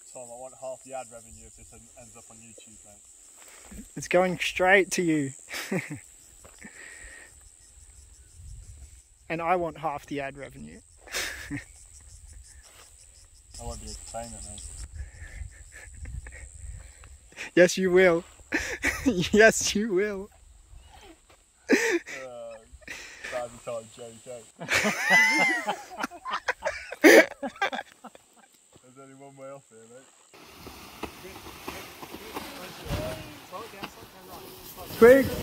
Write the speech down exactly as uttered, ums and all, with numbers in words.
Tom, I want half the ad revenue if this ends up on YouTube, mate. It's going straight to you. And I want half the ad revenue. I won't be entertainer, mate. Yes, you will. Yes, you will. Uh, Bad time, J K. There's only one way off here, mate. Quick!